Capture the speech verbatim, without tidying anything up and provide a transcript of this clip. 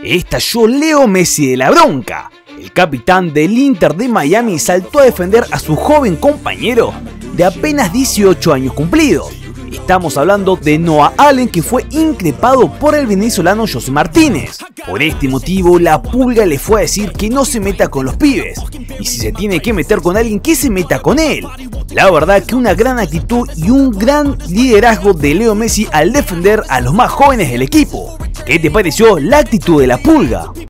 estalló Leo Messi de la bronca. El capitán del Inter de Miami saltó a defender a su joven compañero de apenas dieciocho años cumplidos. Estamos hablando de Noah Allen, que fue increpado por el venezolano José Martínez. Por este motivo, la Pulga le fue a decir que no se meta con los pibes, y si se tiene que meter con alguien, que se meta con él. La verdad que una gran actitud y un gran liderazgo de Leo Messi al defender a los más jóvenes del equipo. ¿Qué te pareció la actitud de la Pulga?